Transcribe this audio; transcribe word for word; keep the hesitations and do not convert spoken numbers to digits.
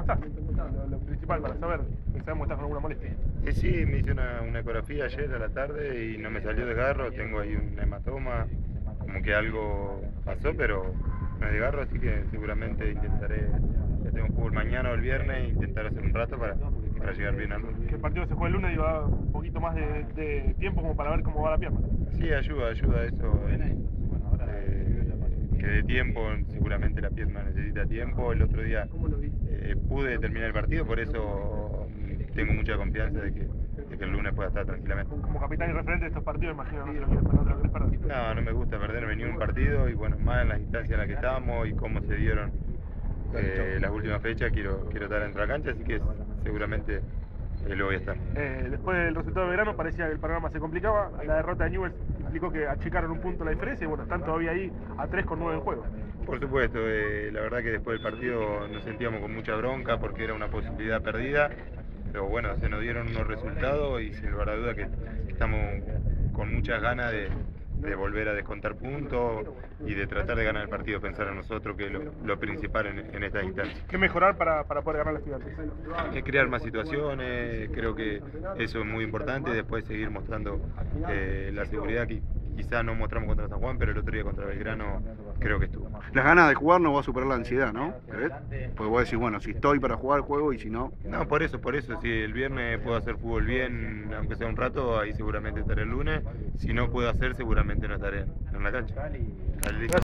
estás? Lo, lo principal para saber, que sabemos que estás con alguna molestia. Eh, sí, me hice una, una ecografía ayer a la tarde y no me salió desgarro, tengo ahí un hematoma, como que algo pasó, pero no es desgarro, así que seguramente intentaré, ya tengo fútbol mañana o el viernes, intentar hacer un rato para, para llegar bien al lunes. Que el partido se juega el lunes y va un poquito más de, de tiempo como para ver cómo va la pierna. Sí, ayuda, ayuda eso. Eh, eh, que de tiempo, seguramente la pierna necesita tiempo. El otro día eh, pude terminar el partido, por eso tengo mucha confianza de que, de que el lunes pueda estar tranquilamente. Como capitán y referente de estos partidos, imagino no te lo quieres, no te lo quieres perder. No, no me gusta perderme ni un partido y bueno, más en las instancias en las que estábamos y cómo se dieron eh, las últimas fechas, quiero, quiero estar dentro de la cancha, así que seguramente eh, lo voy a estar. Eh, después del resultado de verano parecía que el panorama se complicaba, la derrota de Newell's implicó que achicaron un punto la diferencia y bueno, están todavía ahí a tres con nueve en juego. Por supuesto, eh, la verdad que después del partido nos sentíamos con mucha bronca porque era una posibilidad perdida, pero bueno, se nos dieron unos resultados y sin lugar a duda que estamos con muchas ganas de, de volver a descontar puntos y de tratar de ganar el partido, pensar en nosotros que es lo, lo principal en, en esta instancia. ¿Qué mejorar para, para poder ganar la Estudiantes? Es crear más situaciones, creo que eso es muy importante, después seguir mostrando eh, la seguridad que quizás no mostramos contra San Juan, pero el otro día contra Belgrano creo que estuvo. Las ganas de jugar no va a superar la ansiedad, ¿no? ¿Crees? Porque vos decís, bueno, si estoy para jugar, juego, y si no... No, por eso, por eso, si el viernes puedo hacer fútbol bien, aunque sea un rato, ahí seguramente estaré el lunes. Si no puedo hacer, seguramente no estaré en la cancha.